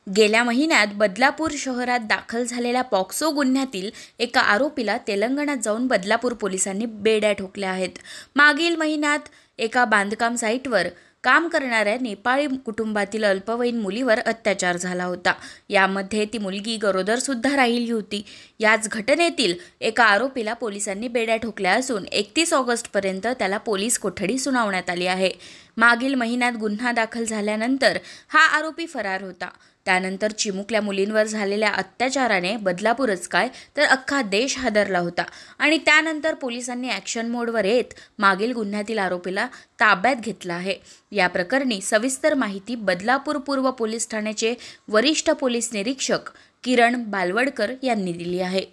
गेल्या महिन्यात बदलापूर शहरात दाखल झालेल्या पॉक्सो गुन्ह्यातील एका आरोपीला तेलंगणात जाऊन बदलापूर पोलिसांनी बेड्या ठोकल्या आहेत। मागील महिन्यात एका बांधकाम साईटवर काम करणाऱ्या नेपाळी कुटुंबातील अल्पवयीन मुलीवर अत्याचार झाला होता। यामध्ये ती मुलगी गरोदर सुद्धा राहिली होती। याच घटनेतील एका आरोपीला पोलिसांनी बेड्या ठोकल्या असून 31 ऑगस्टपर्यंत त्याला पोलीस कोठडी सुनावण्यात आली आहे। मागील महिन्यात गुन्हा दाखल झाल्यानंतर हा आरोपी फरार होता। त्यानंतर चिमुकल्या मुलींवर झालेल्या अत्याचाराने बदलापूरच काय तर अख्खा देश हादरला होता आणि त्यानंतर पोलिसांनी ॲक्शन मोडवर येत मागील गुन्ह्यातील आरोपीला ताब्यात घेतला आहे। या प्रकरणी सविस्तर माहिती बदलापूर पूर्व पोलीस ठाण्याचे वरिष्ठ पोलीस निरीक्षक किरण बालवडकर यांनी दिली आहे।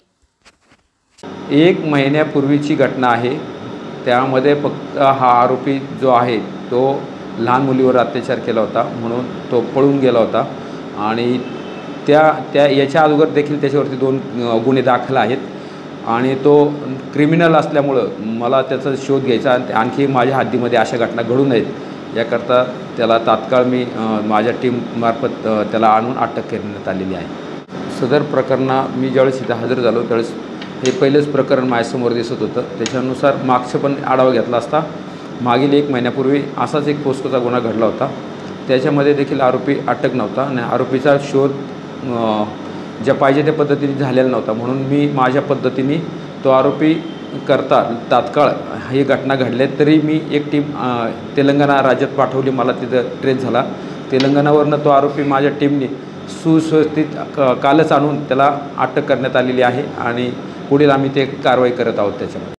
1 महिन्यापूर्वीची घटना आहे। त्यामध्ये फक्त हा आरोपी जो आहे तो लहान मुलीवर अत्याचार केला होता म्हणून तो पळून गेला होता आणि याच्या अगोदर देखील त्याच्यावरती 2 गुन्हे दाखल आहेत आणि तो क्रिमिनल असल्यामुळं मला त्याचा शोध घ्यायचा आणि आणखी माझ्या हद्दीमध्ये अशा घटना घडू नयेत याकरता त्याला तात्काळ मी माझ्या टीममार्फत त्याला आणून अटक करण्यात आलेली आहे। सदर प्रकरणा मी ज्यावेळेस इथं हजर झालो त्यावेळेस हे पहिलेच प्रकरण माझ्यासमोर दिसत होतं। त्याच्यानुसार मागचं पण आढावा घेतला असता मागील 1 महिन्यापूर्वी असाच एक पोस्कोचा गुन्हा घडला होता। त्याच्यामध्ये देखील आरोपी अटक नव्हता आणि आरोपीचा शोध ज्या पाहिजे त्या पद्धतीने झालेला नव्हता म्हणून मी माझ्या पद्धतीने तो आरोपी करता तात्काळ ही घटना घडली तरी मी एक टीम तेलंगणा राज्यात पाठवली। मला तिथं ट्रेस झाला। तेलंगणावरनं तो आरोपी माझ्या टीमने सुस्थितीत कालच आणून त्याला अटक करण्यात आलेली आहे आणि पुढील आम्ही ते कारवाई करत आहोत त्याच्यामध्ये।